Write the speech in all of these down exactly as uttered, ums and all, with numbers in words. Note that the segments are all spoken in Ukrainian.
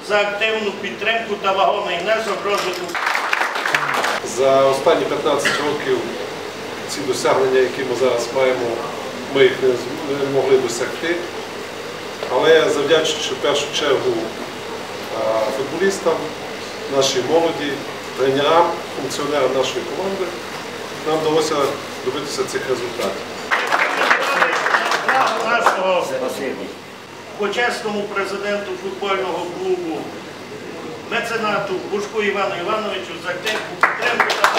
за активну підтримку та вагомий внесок в розвитку. За останні п'ятнадцять років ці досягнення, які ми зараз маємо, ми їх не могли досягти. Але завдячуючи в першу чергу футболістам, нашій молоді, тренерам, функціонерам нашої команди, нам вдалося добитися цих результатів. Нашого почесному президенту футбольного клубу, меценату Бушку Івану Івановичу за активну підтримку та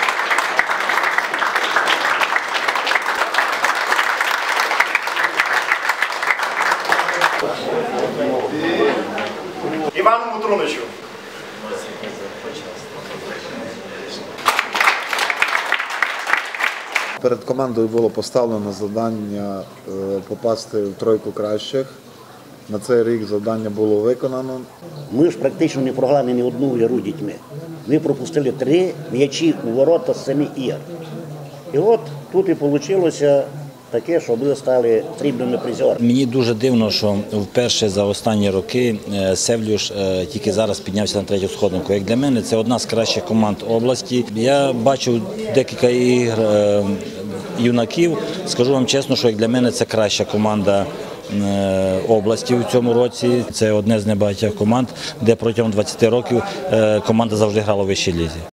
Івану Мутруничу. Перед командою було поставлено завдання попасти в тройку кращих. На цей рік завдання було виконано. Ми ж практично не програли ні одну ігру дітьми. Ми пропустили три м'ячі у ворота з самих ігор. І от тут і вийшло таке, що ми стали срібними призерами. Мені дуже дивно, що вперше за останні роки Севлюш тільки зараз піднявся на третю сходинку. Як для мене, це одна з кращих команд області. Я бачив декілька ігр юнаків. Скажу вам чесно, що як для мене це краща команда області у цьому році. Це одне з небагатьох команд, де протягом двадцяти років команда завжди грала у вищій лізі.